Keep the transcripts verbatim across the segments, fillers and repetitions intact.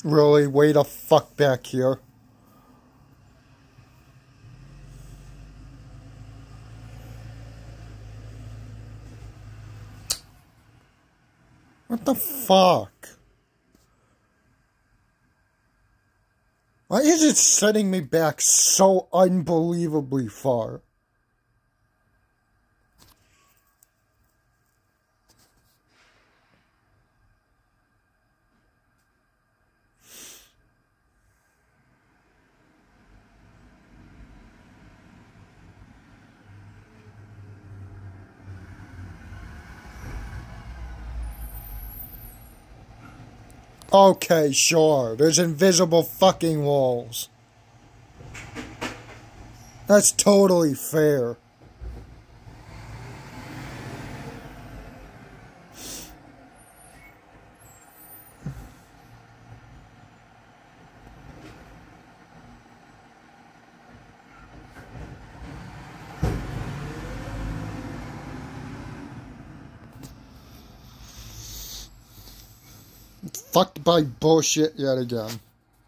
Really, way the fuck back here. What the fuck? Why is it setting me back so unbelievably far? Okay, sure. There's invisible fucking walls. That's totally fair. Fucked by bullshit yet again.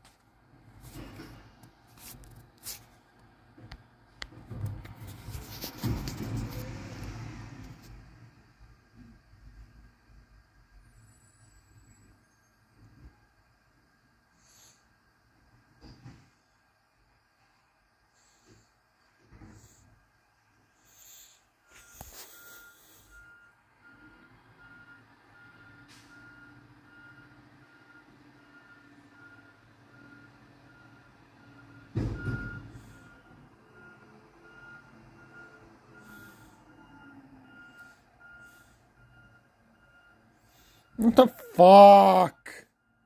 What the fuck?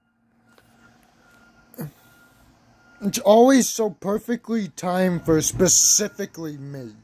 It's always so perfectly timed for specifically me.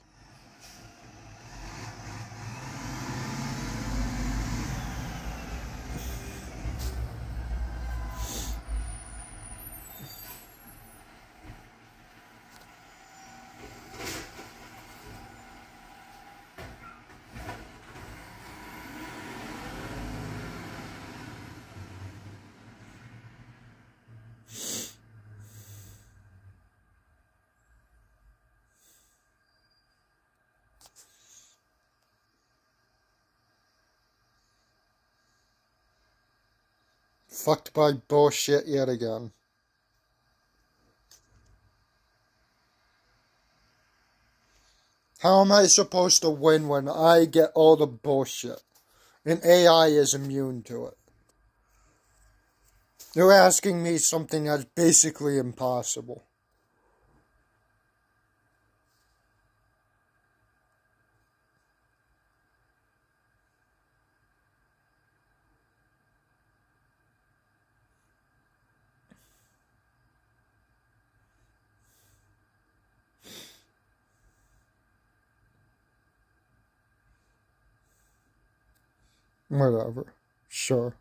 Fucked by bullshit yet again. How am I supposed to win when I get all the bullshit and A I is immune to it? They're asking me something that's basically impossible. Whatever. Sure.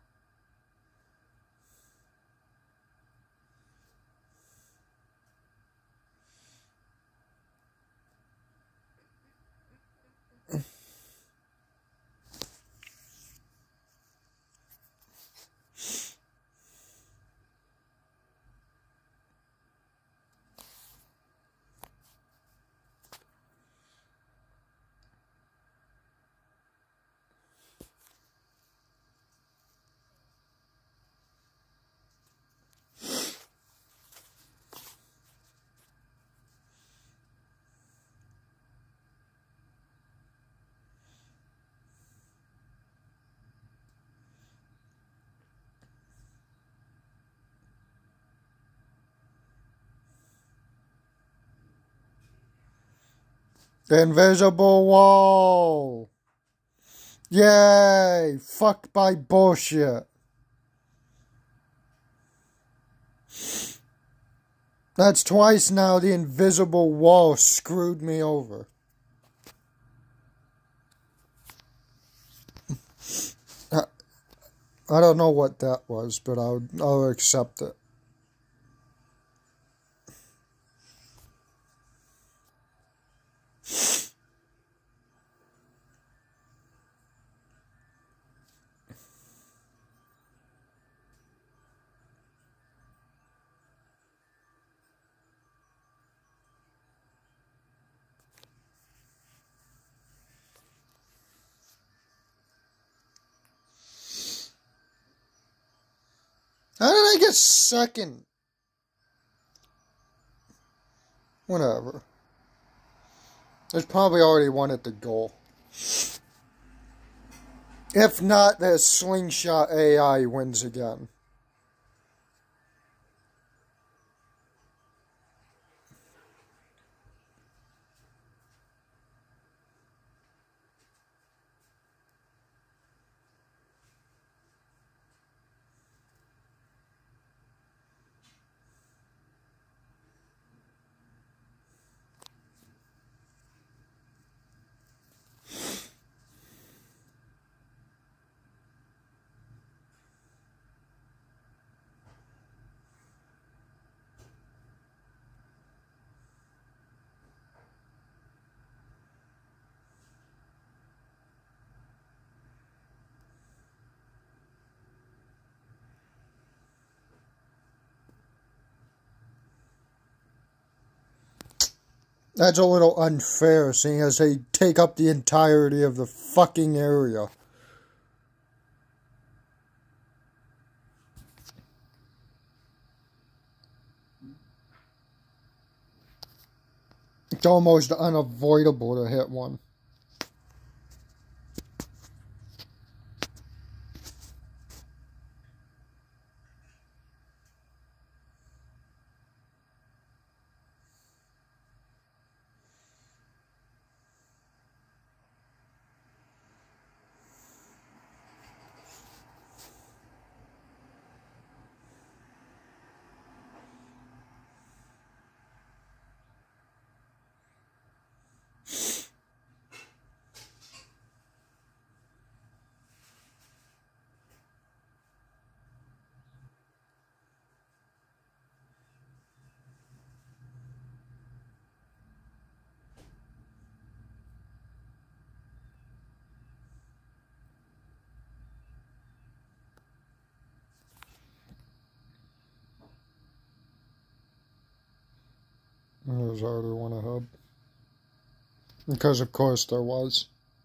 The invisible wall! Yay! Fucked by bullshit. That's twice now the invisible wall screwed me over. I don't know what that was, but I'll, I'll accept it. How did I get second? Whatever. There's probably already one at the goal. If not, the Slingshot A I wins again. That's a little unfair, seeing as they take up the entirety of the fucking area. It's almost unavoidable to hit one. There's already one ahead. Because of course there was.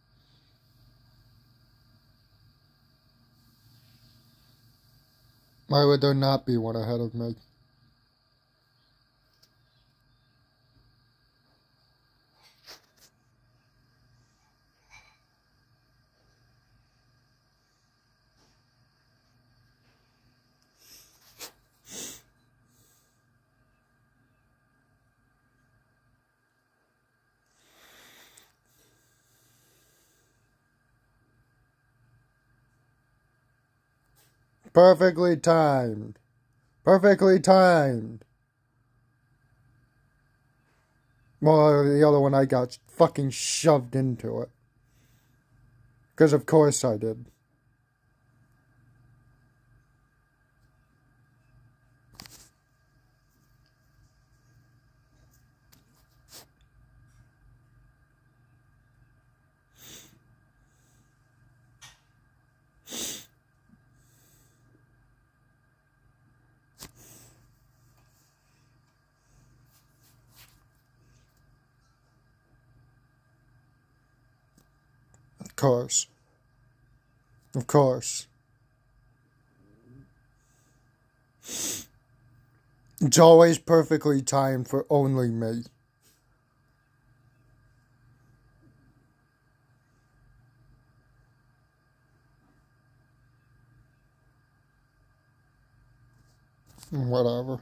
Why would there not be one ahead of me? Perfectly timed. Perfectly timed. Well, the other one I got fucking shoved into it. Because of course I did. Of course. Of course. It's always perfectly timed for only me. Whatever.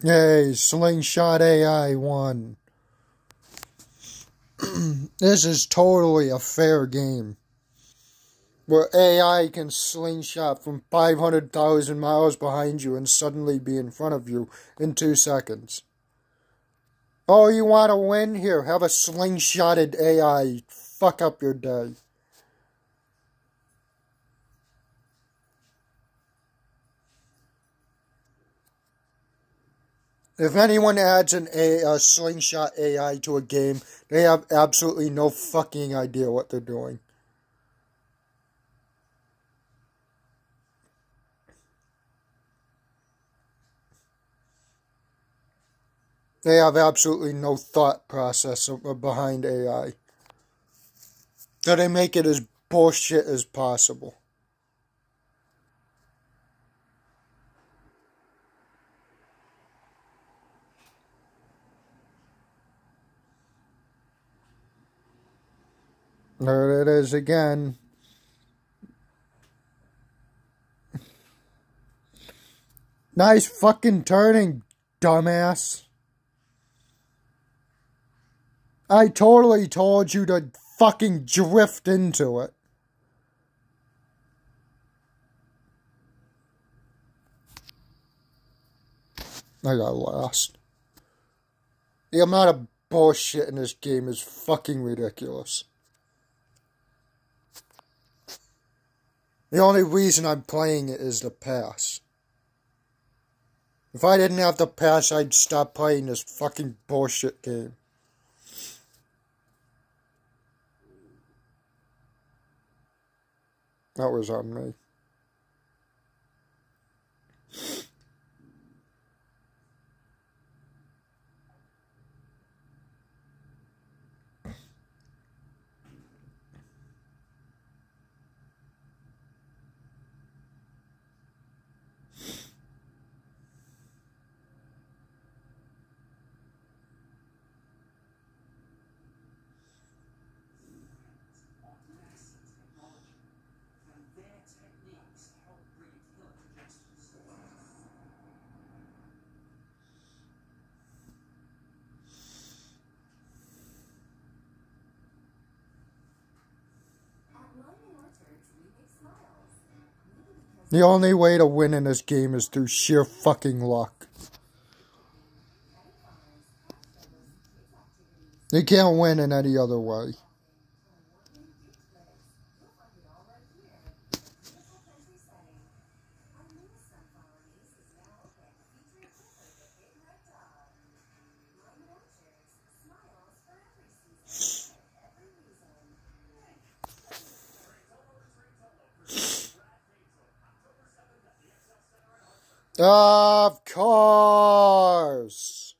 Yay, Slingshot A I won. This is totally a fair game, where A I can slingshot from five hundred thousand miles behind you and suddenly be in front of you in two seconds. Oh, you want to win? Here, have a slingshotted A I fuck up your day. If anyone adds an a, a slingshot A I to a game, they have absolutely no fucking idea what they're doing. They have absolutely no thought process behind A I. So they make it as bullshit as possible. There it is again. Nice fucking turning, dumbass. I totally told you to fucking drift into it. I got lost. The amount of bullshit in this game is fucking ridiculous. The only reason I'm playing it is the pass. If I didn't have the pass, I'd stop playing this fucking bullshit game. That was on me. The only way to win in this game is through sheer fucking luck. You can't win in any other way. Of course.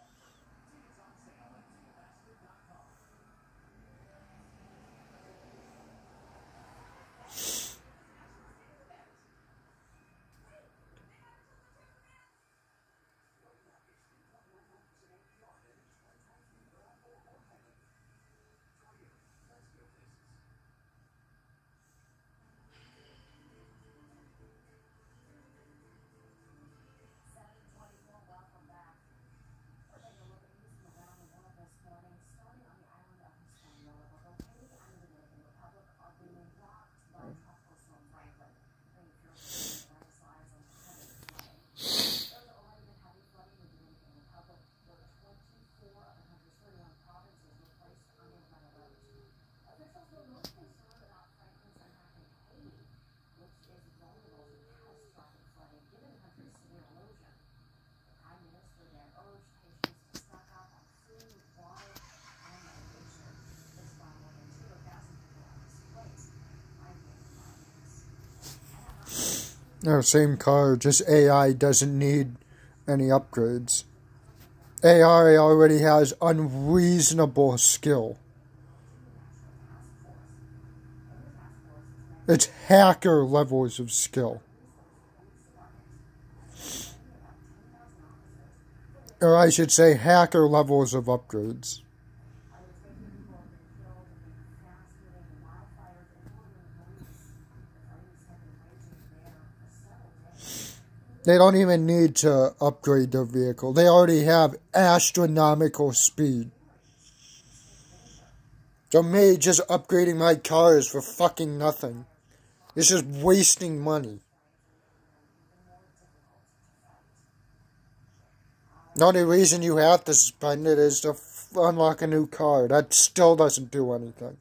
No, same car, just A I doesn't need any upgrades. A I already has unreasonable skill. It's hacker levels of skill. Or I should say hacker levels of upgrades. They don't even need to upgrade their vehicle. They already have astronomical speed. So me just upgrading my car is for fucking nothing. It's just wasting money. The only reason you have to spend it is to f unlock a new car. That still doesn't do anything.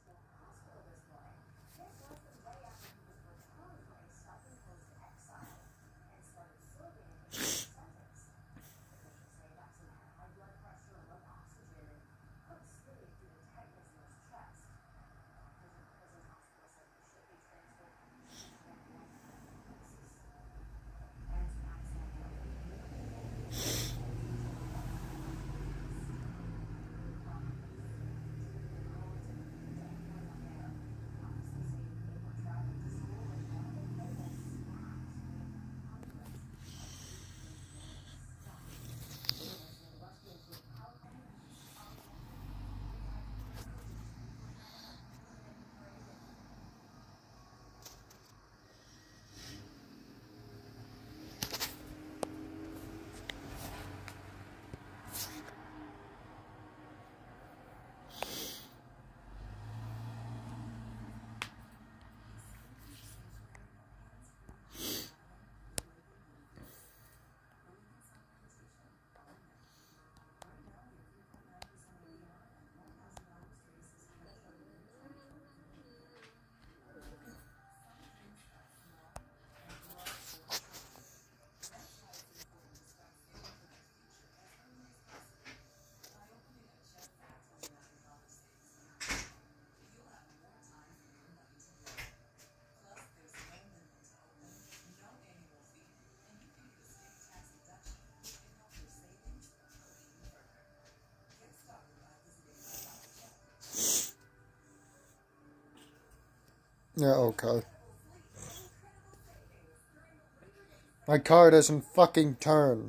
Yeah, okay. My car doesn't fucking turn.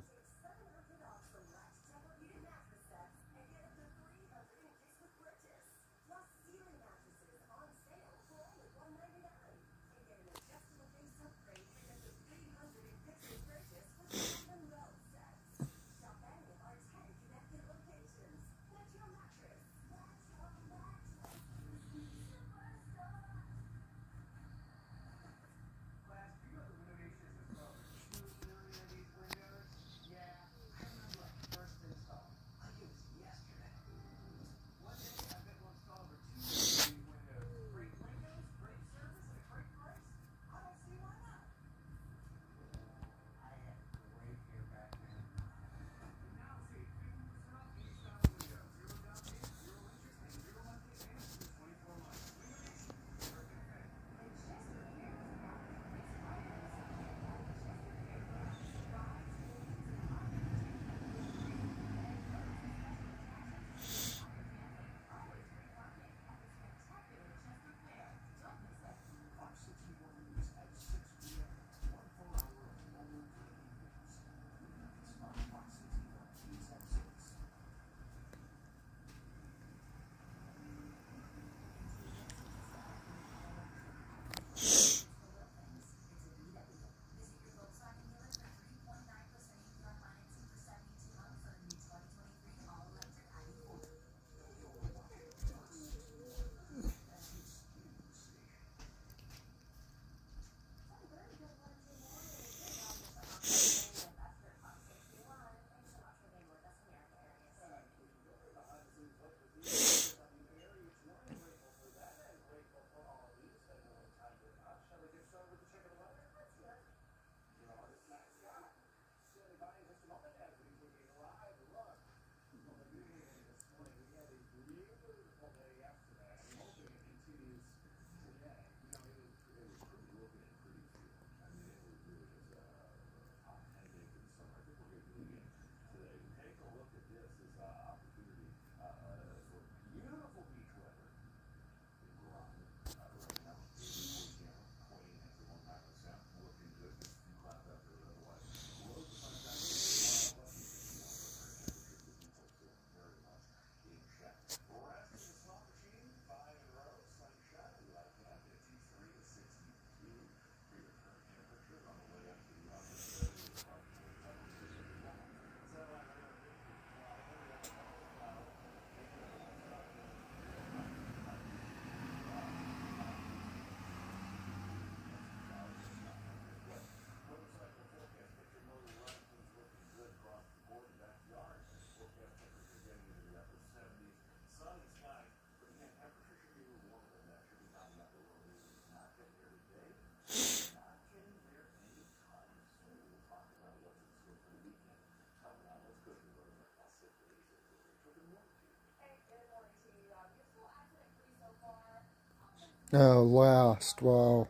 Oh, last. Wow.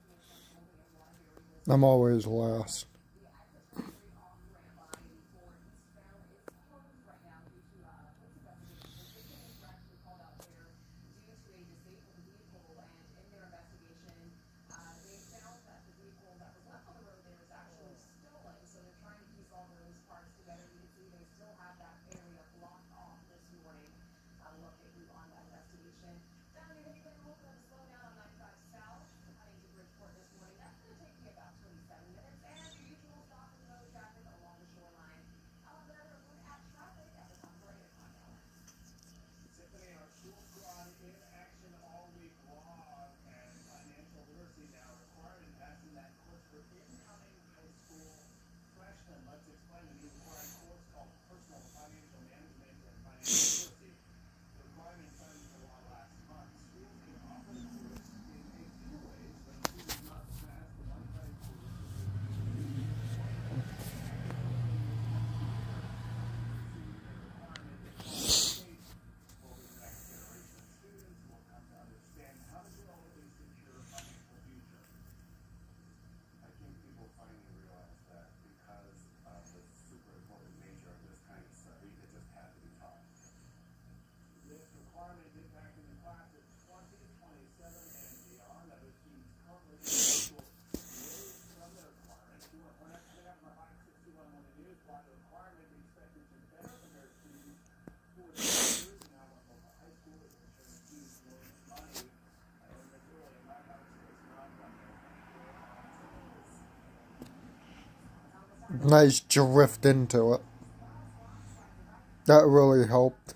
I'm always last. Nice drift into it. That really helped.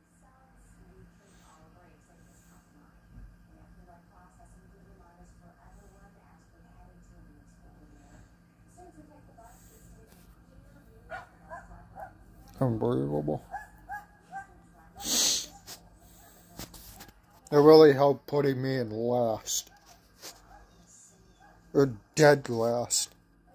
Unbelievable. It really helped putting me in last. Or dead last.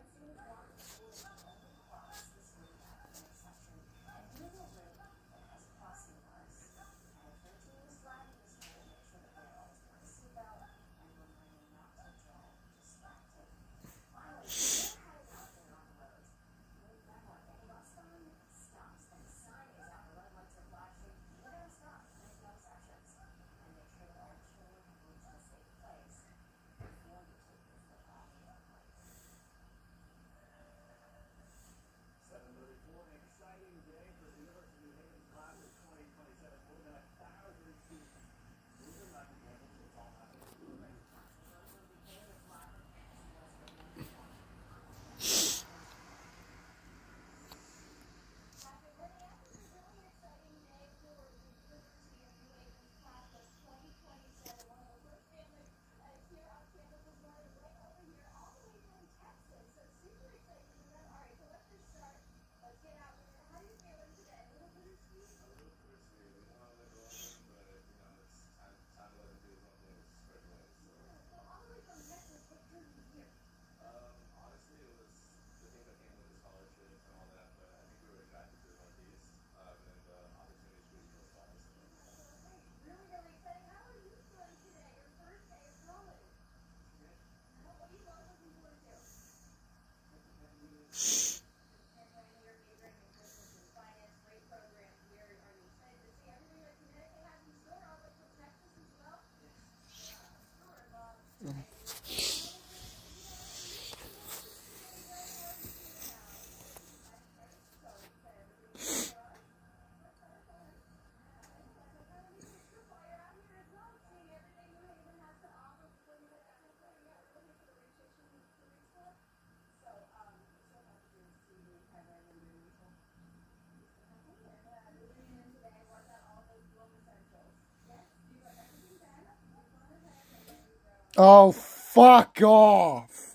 Oh, fuck off.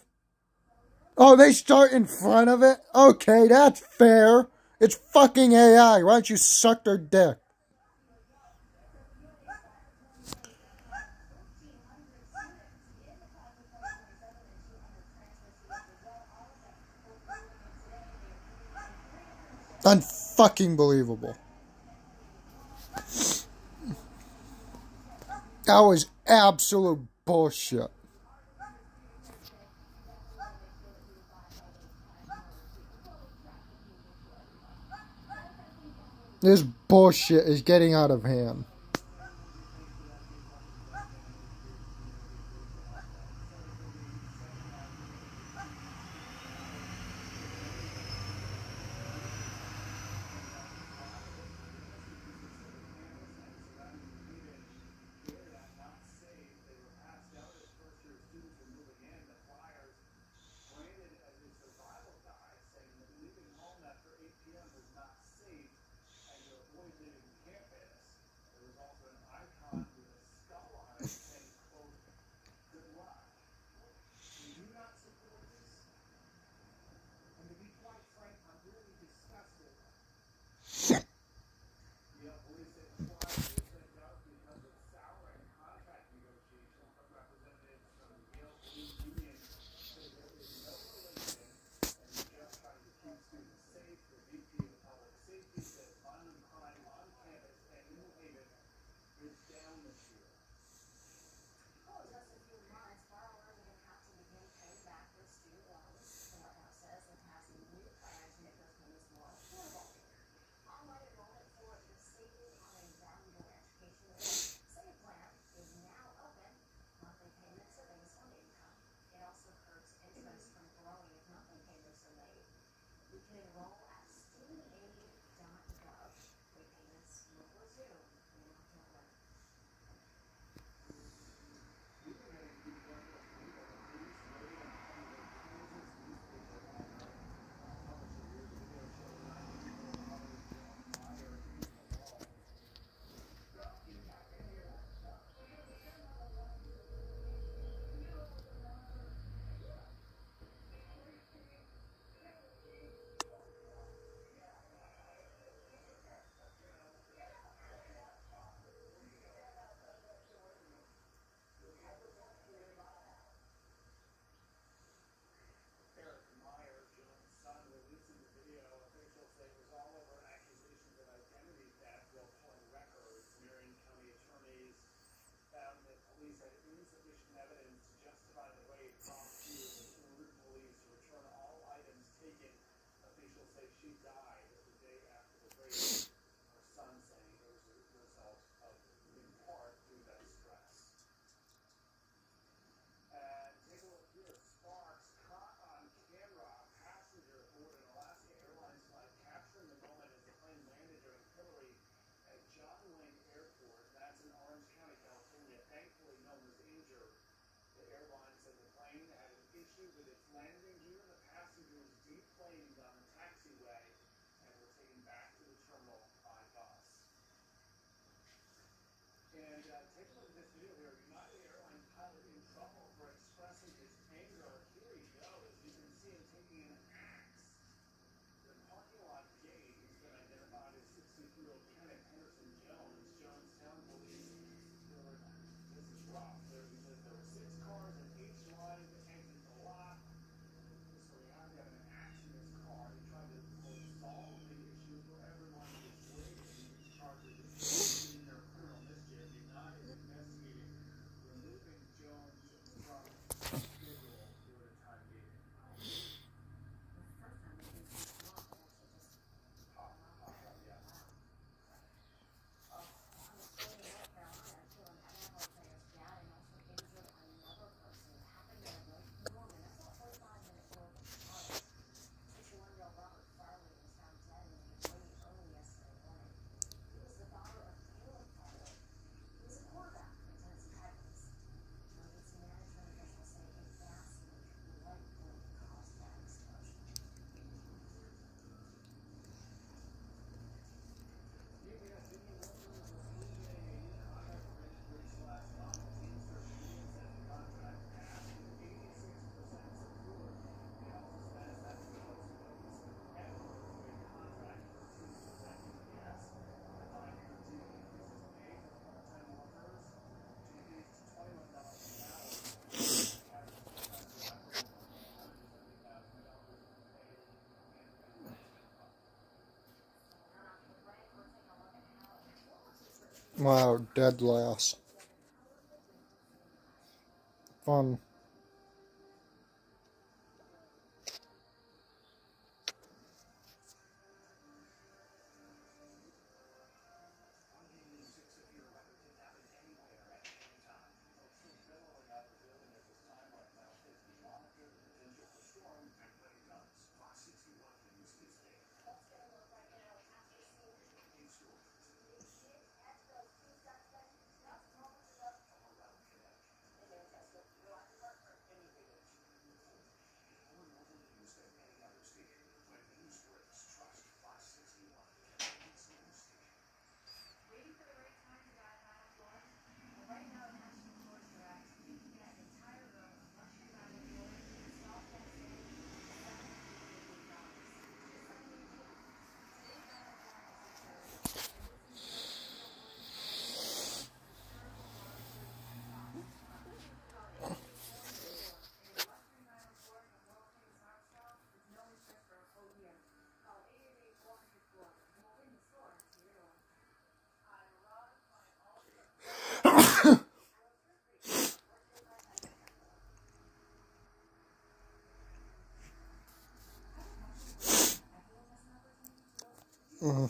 Oh, they start in front of it? Okay, that's fair. It's fucking A I. Why don't you suck their dick? Unfucking believable. That was absolute bullshit. This bullshit is getting out of hand. Wow, dead last. fun. Mm.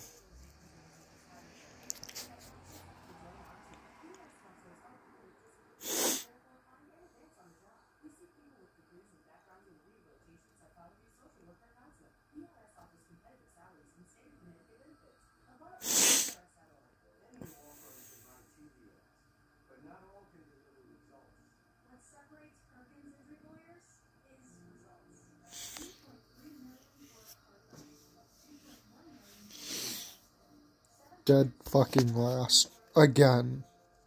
Dead fucking last. Again.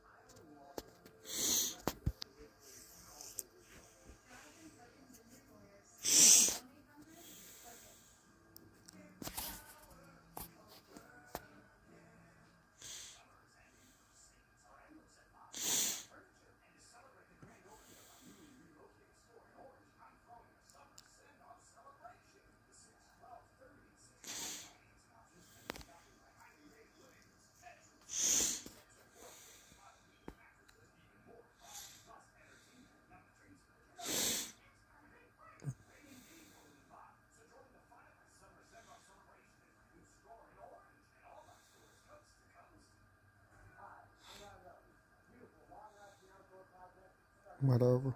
Whatever.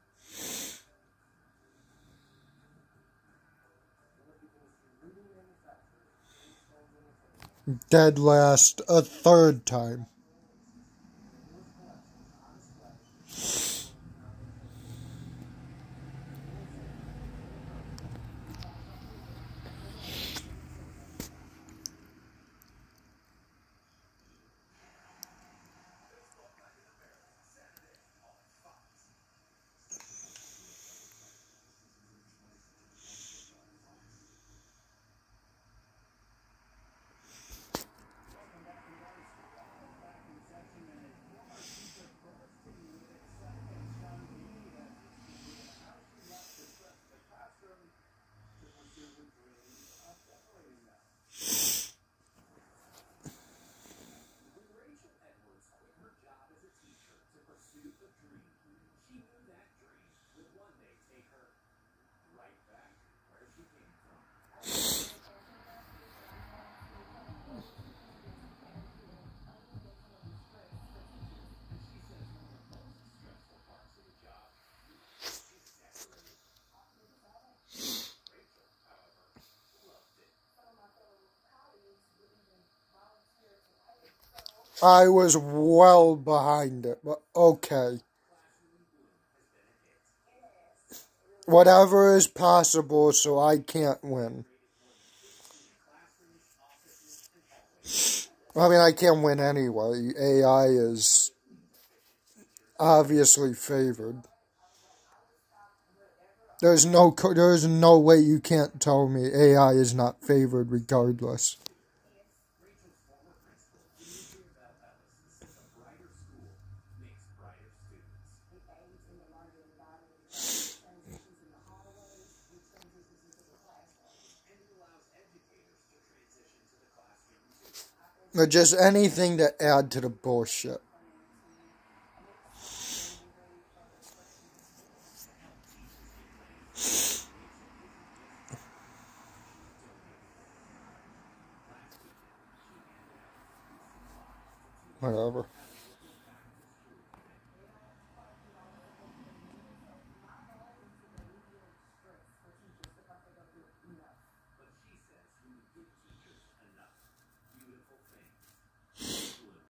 Dead last a third time. I was well behind it, but okay. Whatever is possible, so I can't win. I mean, I can't win anyway. A I is obviously favored. There's no, there's no way you can't tell me A I is not favored regardless. Or just anything to add to the bullshit. Whatever.